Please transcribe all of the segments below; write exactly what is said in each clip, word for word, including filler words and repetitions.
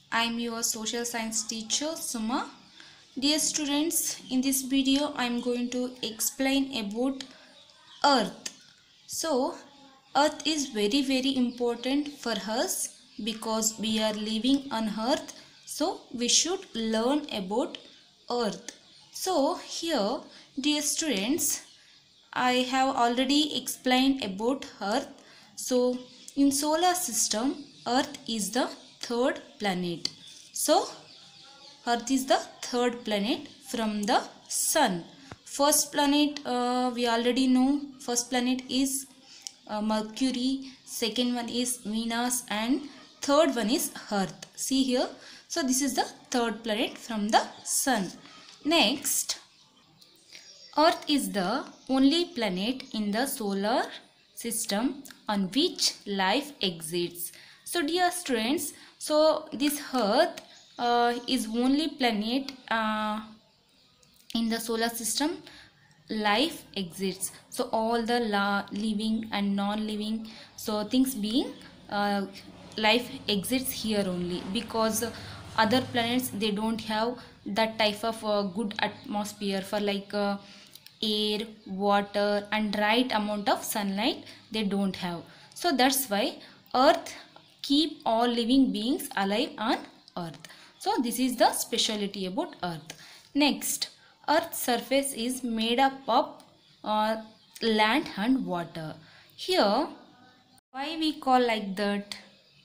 I am your social science teacher Suma. Dear students, in this video I am going to explain about Earth. So, Earth is very very important for us because we are living on Earth. So, we should learn about Earth. So, here, dear students, I have already explained about Earth. So, in solar system, Earth is the third planet. So, Earth is the third planet from the Sun. First planet, uh, we already know. First planet is uh, Mercury. Second one is Venus, and third one is Earth. See here. So, this is the third planet from the Sun. Next, Earth is the only planet in the solar system on which life exists. So dear students, so this Earth uh, is only planet uh, in the solar system life exists. So all the la living and non-living so things being uh, life exists here only, because other planets they don't have that type of uh, good atmosphere for like uh, air, water and right amount of sunlight they don't have. So that's why Earth keep all living beings alive on Earth. So this is the specialty about Earth. Next, Earth's surface is made up of uh, land and water. Here, why we call like that?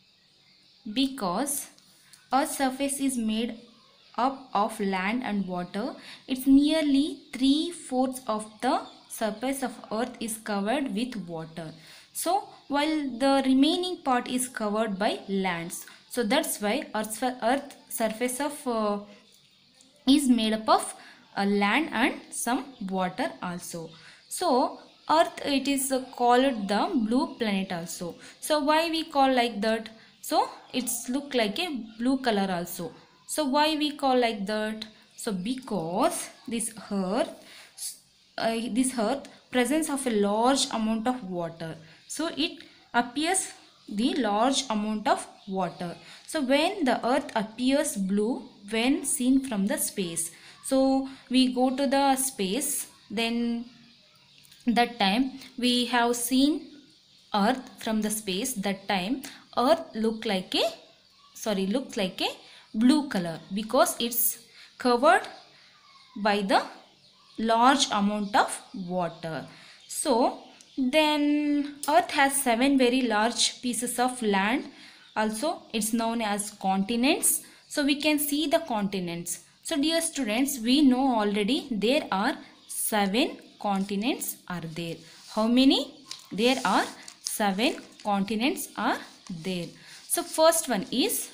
Because Earth's surface is made up of land and water. It's nearly three-fourths of the surface of Earth is covered with water. So, while the remaining part is covered by lands. So, that's why Earth's Earth surface of uh, is made up of uh, land and some water also. So, Earth it is uh, called the blue planet also. So, why we call like that? So, it's look like a blue color also. So, why we call like that? So, because this Earth, uh, this Earth presence of a large amount of water. So, it appears the large amount of water. So, when the Earth appears blue when seen from the space. So, we go to the space, then that time we have seen Earth from the space. That time Earth look like a sorry looks like a blue color because it's covered by the large amount of water. So then Earth has seven very large pieces of land. Also it's known as continents. So we can see the continents. So dear students, we know already there are seven continents are there. How many? There are seven continents are there. So first one is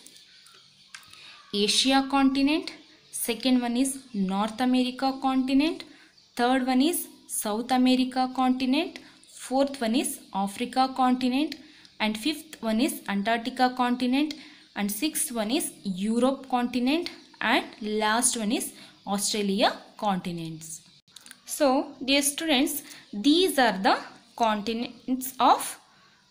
Asia continent, second one is North America continent, third one is South America continent, fourth one is Africa continent, and fifth one is Antarctica continent, and sixth one is Europe continent, and last one is Australia continents. So dear students, these are the continents of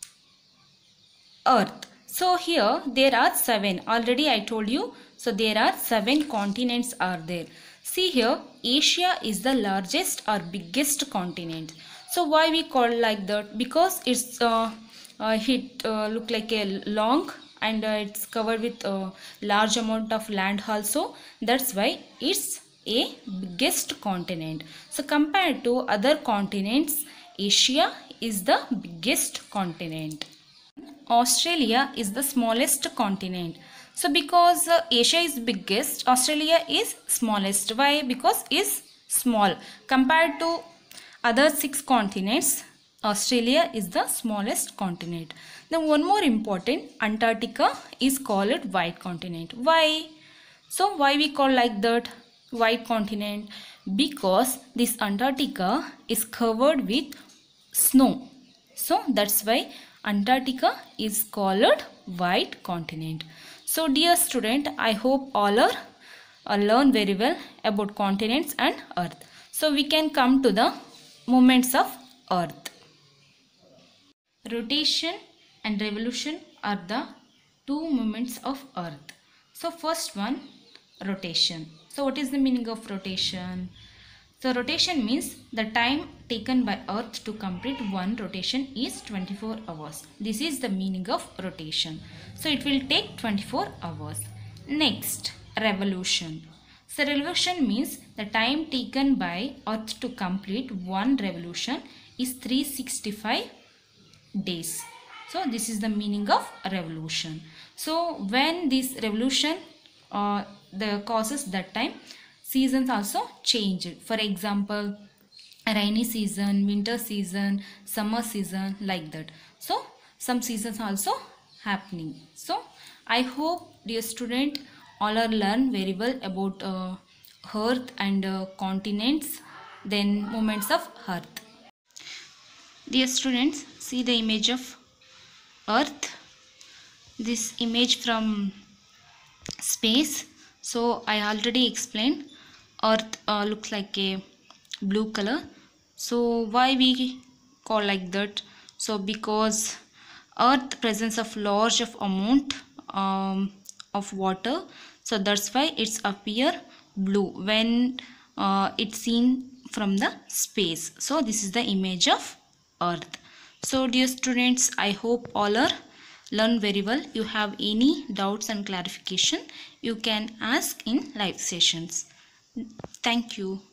Earth. So here there are seven. Already I told you. So there are seven continents are there. See here, Asia is the largest or biggest continent. So why we call like that? Because it's uh, uh, it uh, look like a long and uh, it's covered with a large amount of land also. That's why it's a biggest continent. So compared to other continents, Asia is the biggest continent. Australia is the smallest continent. So because uh, Asia is biggest, Australia is smallest. Why? Because it's small. Compared to other six continents, Australia is the smallest continent. Then one more important, Antarctica is called white continent. Why? So why we call like that white continent? Because this Antarctica is covered with snow. So that's why Antarctica is called white continent. So dear student, I hope all are uh, learn very well about continents and Earth. So we can come to the movements of Earth. Rotation and revolution are the two movements of Earth. So first one, rotation. So what is the meaning of rotation? So rotation means the time taken by Earth to complete one rotation is twenty-four hours. This is the meaning of rotation. So it will take twenty-four hours. Next, revolution. So revolution means the time taken by Earth to complete one revolution is three hundred sixty-five days. So this is the meaning of revolution. So when this revolution uh, the causes that time, seasons also change. For example, rainy season, winter season, summer season, like that. So some seasons also happening. So I hope, dear student, all are learn very well about uh, earth and uh, continents, then movements of earth. Dear students, see the image of earth. This image from space. So I already explained, earth uh, looks like a blue color. So why we call like that? So because earth presence of large of amount um, of water, so that's why it's appear blue when uh, it's seen from the space. So this is the image of earth. So dear students, I hope all are learn very well. You have any doubts and clarification, you can ask in live sessions. Thank you.